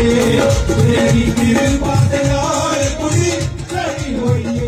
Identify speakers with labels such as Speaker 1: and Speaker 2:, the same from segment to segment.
Speaker 1: तेरी कृपा दे नाल कुड़ी खड़ी होई है।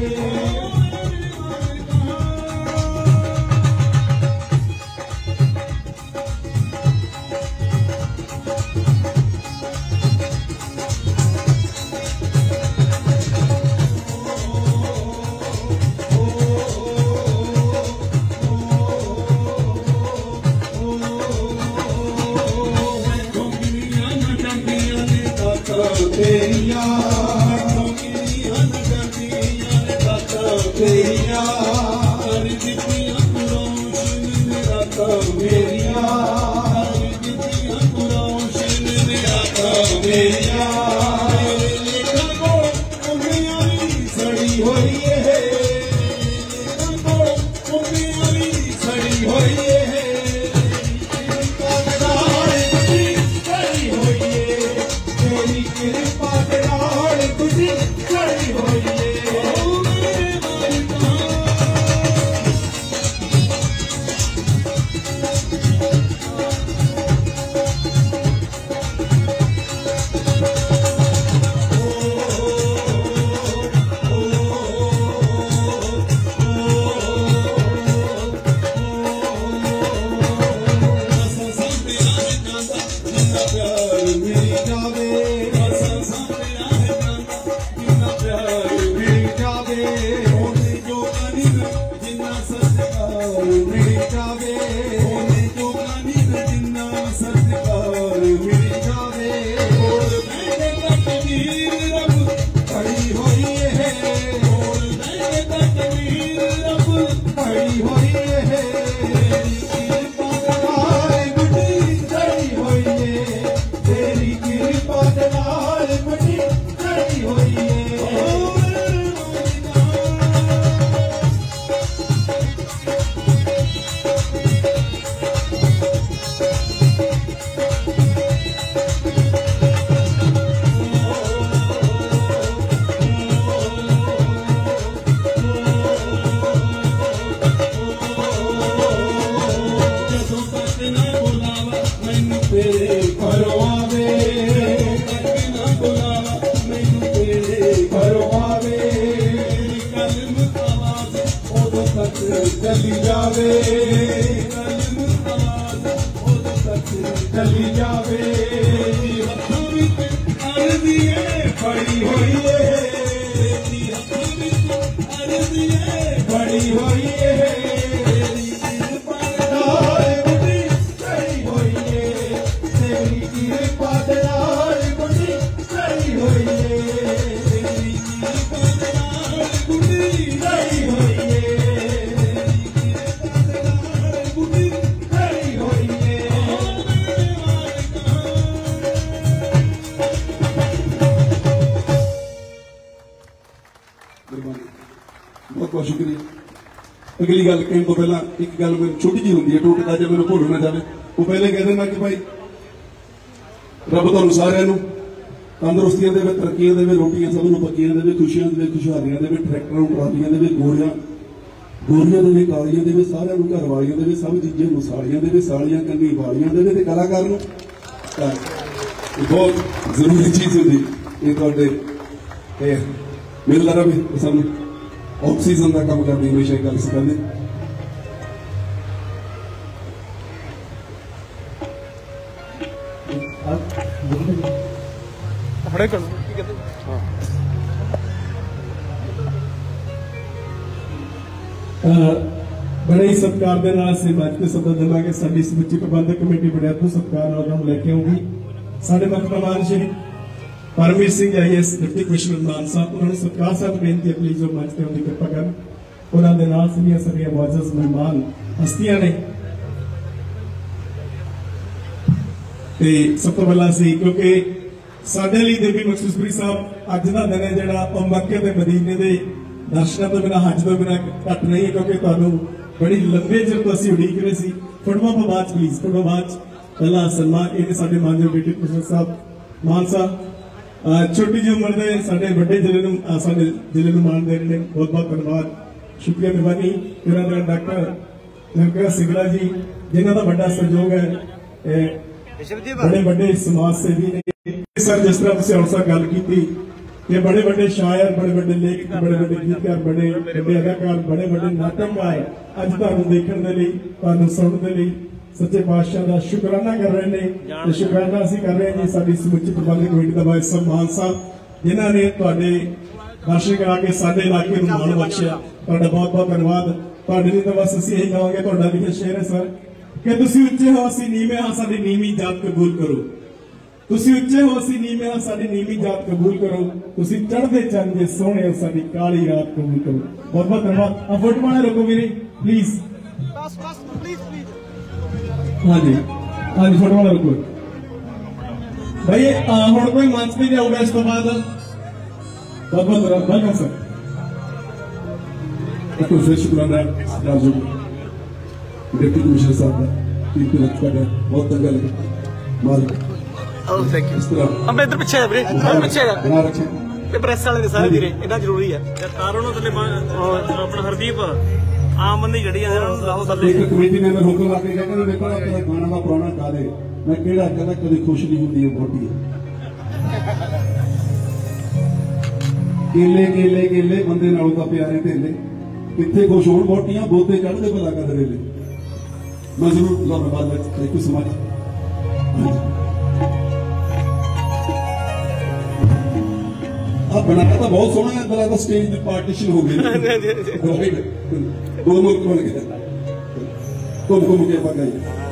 Speaker 2: बहुत शुक्रिया। अगली गल कहने तो पहला एक गल मेरी छोटी जी होंगी है, टोटका जो मैंने भूल ना जाए, वो पहले कह देना कि भाई रब तुहानू सारिआं तंदुरुस्तियां देवे, तरक्कियां देवे, रोटियां सब नूं पक्कियां देवे, खुशियां देवे, खुशहालियां देवे, ट्रैक्टरां ट्रालियां देवे, गोरियां देवे, कालियां देवे, सारिआं नूं घर वालियां देवे, सब चीज़ां नूं सालियां देवे, सालियां कन्नी वालियां देवे ते कलाकार नूं बहुत जरूरी चीज़ होंदी ये तुहाडे मिलदा रहे सानूं ऑक्सीजन का काम करते हमेशा गल सिखाते।
Speaker 3: बड़े ही सत्कार के नाल से मंच ते सदा देवांगे। साडी समੁੱਚੀ प्रबंधक कमेटी बड़े अद्भुत सत्कार नाल उन्हां नूं लैके आऊगी। साडे मुख मेहमान Shri Paramvir Singh IAS deputy commissioner Mann साहब, उन्होंने सत्कार साहब बेनती है प्लीज वो मंच पर उनकी कृपा कर। उन्होंने नाल सरिया मुअज़्ज़ज़ मेहमान हस्तियां ने सब तो पहला सी क्योंकि साडे लई देवी मखसूसपुरी साहब अज दा दिन है जिहड़ा ओह मक्के ते मदीने दे दर्शनां तो बिना हज तो बिना घट नहीं है, क्योंकि तुहानूं बड़ी लंबे चिर तो असीं उड़ीक रहे सी। फुटबॉल तो बाद प्लीज फुटबॉल बाद पहला सन्मान ये साडे मानयोग डिप्टी कमिश्नर साहब मान साहब छोटी जी उम्र के साडे वड्डे जिले नूं साडे जिले नूं मान दे रहे हैं। बहुत बहुत धन्यवाद, शुक्रिया, मेहरबानी। मेरा डॉक्टर नरका सिगड़ा जी जिन्हां दा बड़ा सहयोग है बड़े बड़े समाज सेवी ने सर जिस तरह तुम हौसा गल की कि बड़े बड़े शायर बड़े बड़े लेखक बड़े बड़े गीतकार बड़े बड़े अदाकार बड़े बड़े नाटककार अज तुहानू देखने के लिए तुहानू सुनने के लिए सच्चे पातशाह का शुकराना कर रहे हैं। शुकराना असीं कर रहे हैं जी साडी समुची प्रबंधक कमेटी का भाई सम्मान साहब जिन्होंने तुहाडे दर्शन करा के साडे इलाके नूं मान बख्शिया। तुहाडा बहुत बहुत धन्यवाद। तुहाडे लिए तो बस असीं यही कहांगे तुहाडा लिखिया शेर है सर कि तुसीं उच्चे हो असीं नीवें हां साडी नीवीं जात कबूल करो। तुसीं उच्चे हो असीं नीवें हां साडी नीवीं जात कबूल करो। तुसीं चढ़दे चंद जे सोहणे हो साडी काली रात कबूल करो। बहुत बहुत धन्यवाद। अब फोटो वाले लोगों मेरे प्लीज हाँ जी फोटो वाला रुको भाई हम कोई मंच पे जाऊंगा इस तो बाद बहुत बहुत वेलकम सर।
Speaker 2: एक फिर शुक्राना राजू डिप्टी कमिश्नर साहब का टीम के रखा गया बहुत चंगा लगा मालिक
Speaker 4: थैंक यू।
Speaker 2: इस तरह
Speaker 4: अब इधर पीछे वीरे पीछे
Speaker 2: बना रखे
Speaker 4: ते प्रेस वाले सारे वीरे इतना जरूरी है तारों नु थले अपना हरदीप आम बंदी जड़ी है लाओ थले
Speaker 2: एक कमेटी मेंबर हुक्म आके कहंदे देखो अपना गाना दा पुराना गा दे मैं केड़ा कहदा कभी खुश नहीं हुंदी वोटी केले केले केले बंदे नालों दा प्यारे ढेले किथे खुश होण वोटियां बोते चढ़दे भला कर वेले मैं जरूर धन्यवाद थैंक यू सो मच। अब बनाया तो बहुत सोहना है तरह का स्टेज की पार्टीशन हो गई दो मुल्क बन गए घूम के पकाई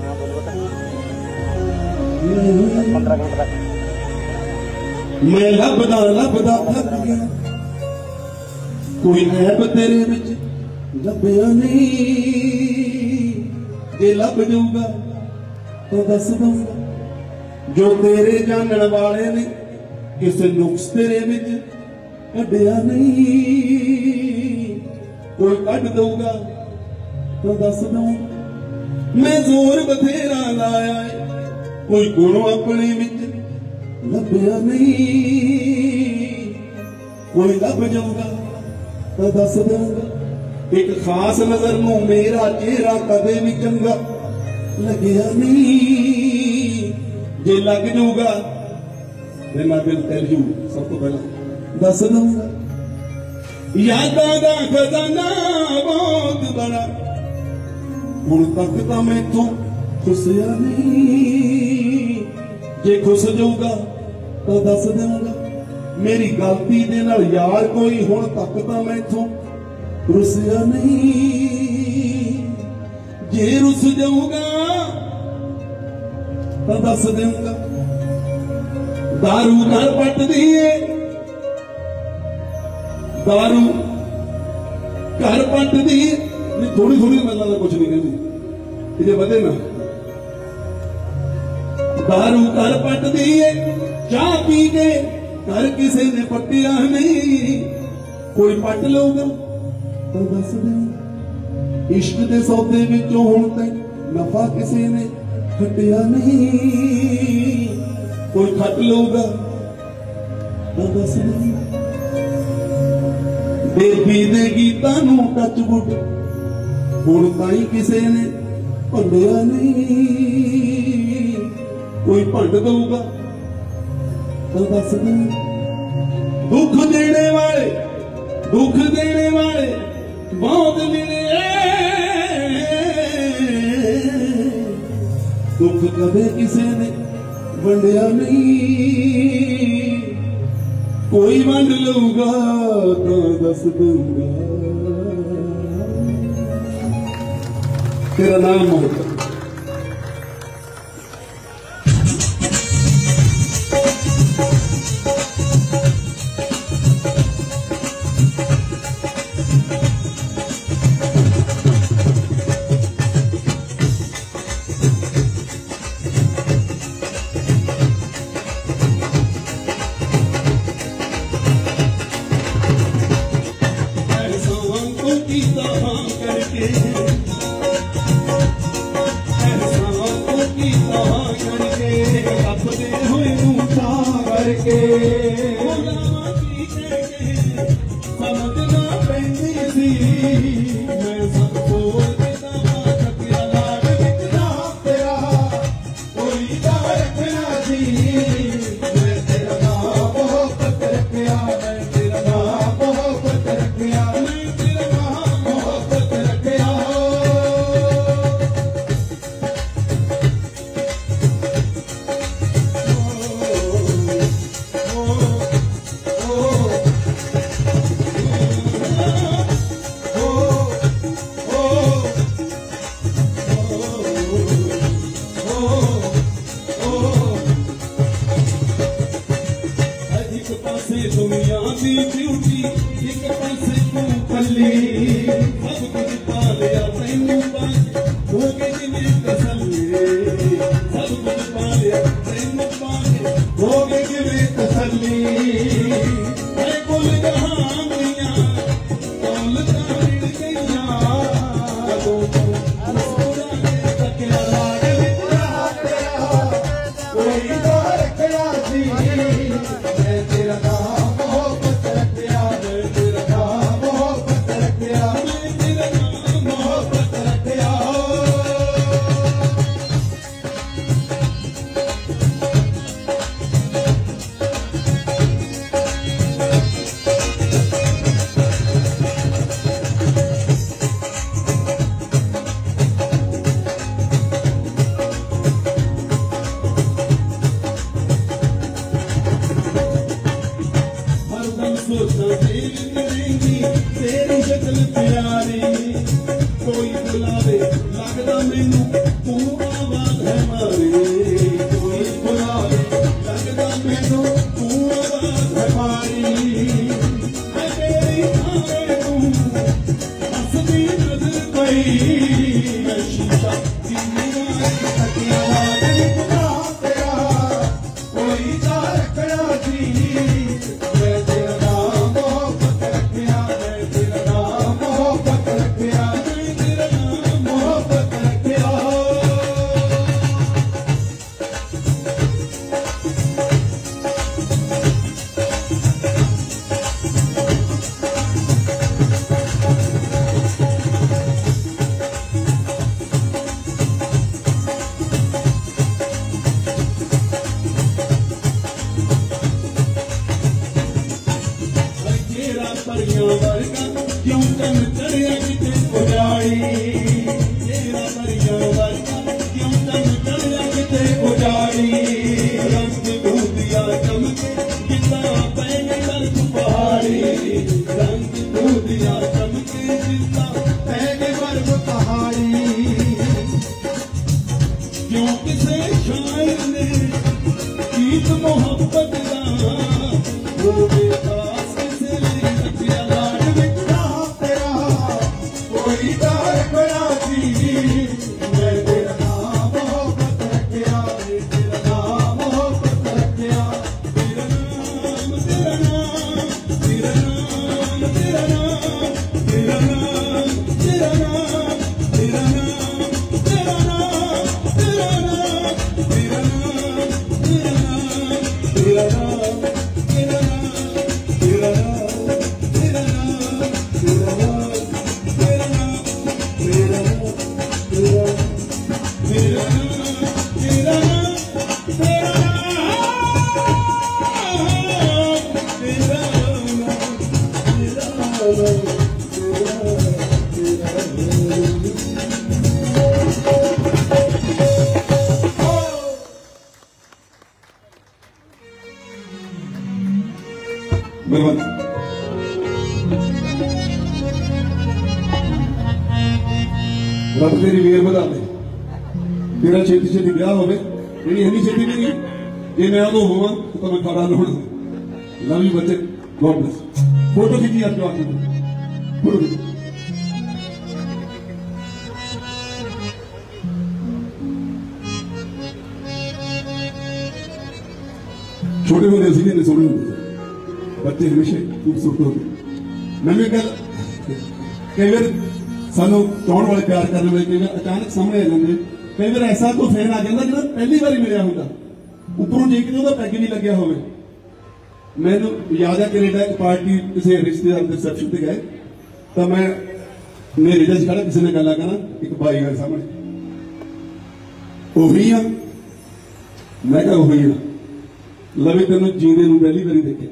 Speaker 2: मैं लभदा लभदा थक गया कोई ऐब तेरे विच लभया नहीं जे लभ जाऊगा तो दस दूंगा जो तेरे जानने वाले ने किसे नुक्स तेरे विच कढ़िया नहीं कोई कढ़ दूंगा तो दस दूंगा मैं जोर बथेरा लाया कोई गुण अपने विच लभया नहीं कोई लभ जाऊगा तो दस दूंगा एक खास नजर नूं मेरा चेहरा कदे भी चंगा लग्या नहीं जे लग जाऊगा then I will tell you सब तो पहला दस दूंगा यादां दा खजाना बहुत बड़ा हुण तक तो मैथों खुसिया नहीं जे खुश जाऊगा तो दस दूंगा मेरी गलती दे नाल यार कोई हुण तक तो मैथों रुसिया नहीं जे रुस जाऊगा तो दस दूंगा दारू घर पट दिए दारू घर पट दिए थोड़ी थोड़ी गल्लां दा कुछ नहीं कहती इहदे वधे ना दारू घर पट दिए चाह पी के घर किसी ने पट्टिया नहीं कोई पट लूगा तो दस दे इश्क दे सौदे विचों हुण तक नफा किसी ने खटिया नहीं कोई खट लूगा तो दस बेबी दे गीतां नूं टच वुड हुण ताई किसे ने भंडिया नहीं कोई भंड दूगा तो दस दुख देने वाले बहुत मिले दुख कदे किसे ने वंडिया नहीं कोई वंड लूगा तो दस दूंगा तेरा नाम मोहब्बत
Speaker 1: कोई
Speaker 2: पासे दुनिया दी ब्यूटी एक पासे तू कली सब कुछ पा लिया तैनू पास हो गई जिवें तसल्ली सब कुछ पा लिया तैनू पास हो गई जिवें तसल्ली ऐ कुल जहां दुनिया दौलतां मिल गईयां कदों तू मुस्कुरा के तकिया लाड विच रात तेरा कोई तो रखया सी मैं तेरा नाम मोहब्बत रखया मैं तेरा नाम मोहब्बत रखया मैं तेरा नाम मोहब्बत रखया हरदम सोचा दिल करेंगी तेरी शक्ल प्यारी कोई बुलावे लगदा मैनू तू आवाज है मारी कोई बुलावे लगदा मैनू तू आवाज है मारी है तेरी आए तू हंसदी नजर पई मैं शीशा जीने वाली तकिया लाड विच रात तेरा कोई तो रखया सी मैं तेरा नाम मोहब्बत रखया मैं तेरा नाम मोहब्बत रखया मैं तेरा नाम मोहब्बत रखया तेरा परियां वर्गा क्यों तन चढ़िया किते उजाड़ी तेरा परियां वर्गा क्यों तन चढ़िया किते उजाड़ी रंग दूधिया चमके जितना पैगे बर्फ पहाड़ी रंग दूधिया चमके जितना पैगे बर्फ पहाड़ी क्यों किसे शायर ने गीत मोहब्बत का वो बेखास किसे ले तकिया लाड विच रात तेरा कोई तो रखया सी मैं तेरा नाम मोहब्बत रखया मैं तेरा नाम मोहब्बत रखया तेरा नाम तेरा नाम तेरा नाम तेरा नाम तेरा नाम तेरा नाम तेरा नाम तेरा नाम तेरा नाम तेरा नाम तेरा नाम तेरा नाम तेरा रब तेरी मेहर बता दे तेरा छेती छेती ब्याह होवे मेरी इन्नी छेती नहीं जे मैं उदों होवां तो मैं खड़ा ना होना लव यू बच्चे गॉड ब्लेस फोटो खींची यार जो आके फोटो छोटे होंदे सी इन्ने सोहने होंदे बच्चे हमेशा खूबसूरत होंदे मैं भी कल कई बार सानू चाहण वाले प्यार करने वाले कई बार अचानक सामने आ जाते कई बार ऐसा कोई फैन आ जाता जो पहली बार मिलिया होता उपरों जे कि पैग नहीं लग्या हो मैनू याद है कैनेडा एक पार्टी किसी रिश्तेदार के रिसेप्शन पे गए तो मैं मेरे जज खड़ा किसी ने गल्ला करा एक भाई गए सामने ओही हाँ मैं क्या ओही हाँ लवे तेन जींदे नूं पहली बारी देखे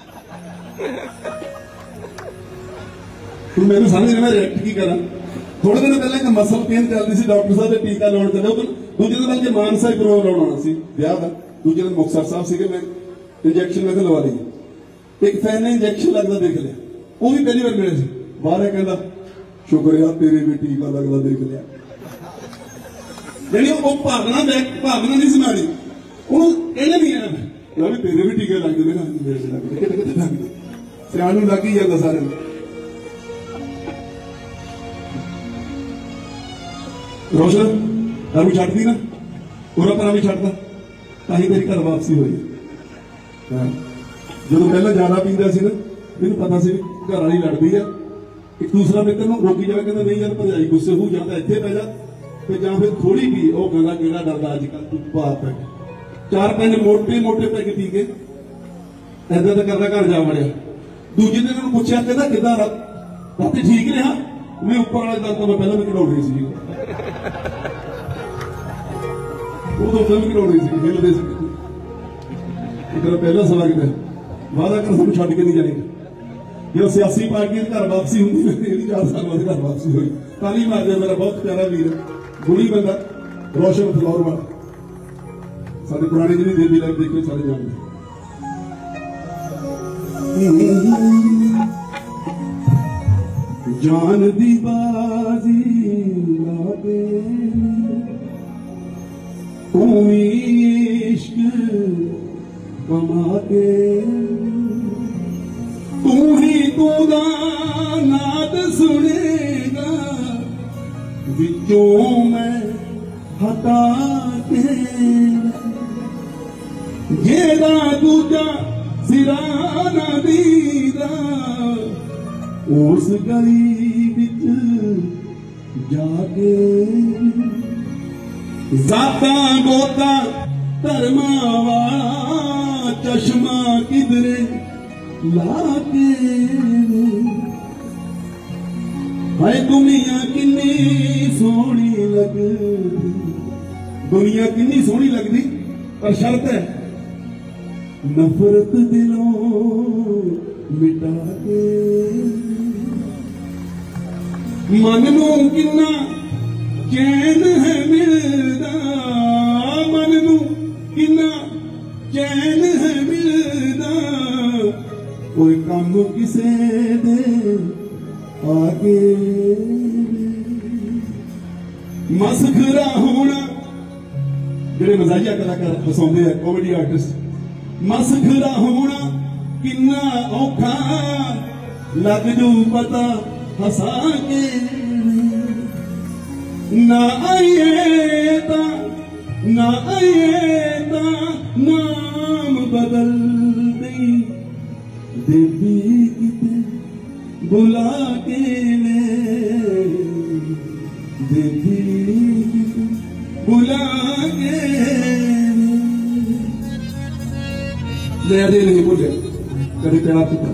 Speaker 2: तू मैंने समझ नहीं मैं रिएक्ट की करा थोड़े दिन पहले एक मसल पेन चलती सी डॉक्टर साहब ने टीका लाउण चले दूजे दिन बल्कि मानसा ही प्रोग्राम लाउण आना सी ब्याह दा दूजे दिन मुक्तसर साहब सीगे मैं इंजेक्शन में लवा ली एक फैन ने इंजेक्शन लगता देख लिया वो भी पहली बार मिले बाहर कहता शुक्रिया तेरे भी टीका लगता देख लिया यानी वो भावना नहीं सी मारी ਉਹਨੂੰ ਇਹਨੇ ਨਹੀਂ ਆਣਾ मैं भी तेरे भी टीके लगते ने मेरे भी लगते किते किते लगते सियाणू लग ही जाता सारे रोशन दारू छड्डदी ना पूरा परा भी छड्डदा तां ही तेरी घर वापसी हुई जो पहला ज्यादा पींदा सी ना मैनूं पता सी घर वाली लड़दी है एक दूसरा मित्र नूं रोकी जावे कहंदा नहीं यार भरजाई गुस्से हो जाता इत्थे पै जा ते जां फिर थोड़ी पी वो कहंदा किहड़ा डरदा अजकल तू बाप है 4-5 मोटे मोटे पैग पी के ऐदा तो करदा घर जा वड़िया दूजे दिन उन्होंने पूछा कहता किदा राती ठीक रहा मैं ऊपर वाले दल तो मैं पहले भी कढ़ाउण रही सी उदों फिल्म कढ़ाउण रही सी हिलदे सी तेरा पहला सवाल किता वादा कर सानूं छड्ड के नहीं जाएगा जो सियासी पार्टियां घर वापसी होंगी मेरी 4 साल बाद घर वापसी हुई ताली मार दिया मेरा बहुत प्यारा वीर गुणी बंदा रोशन फलौर वाला साढ़े पुराने जिन्हें देवी लाइफ देखे सारे जानते जान दी बाजी लागे तूमी इश्क कमा के तू ही तू दा नाद सुनेगा विचों मैं हटा के जेदा दूजा सिराना दीदा उस गली विच जाके जाता गोता धर्मा वाला चश्मा किधरे लाके हाय दुनिया किन्नी सोहनी लगदी दुनिया किन्नी सोहनी लगदी पर शर्त है नफरत दिलों मिटा के मन नूं किन्ना चैन है मिलदा मन नूं किन्ना चैन है मिलदा कोई काम किसे दे आगे मसखरा होना जेडे मजाजिया कलाकार हसाउंदे हैं कॉमेडी आर्टिस्ट मसखरा होना किन्ना औखा लग जू पता हसा के ना आइए ता नाम बदल दी देवी किते बुला के ले देवी किते बुला के ले दे नहीं बोले कभी प्यार किया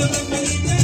Speaker 1: नगरी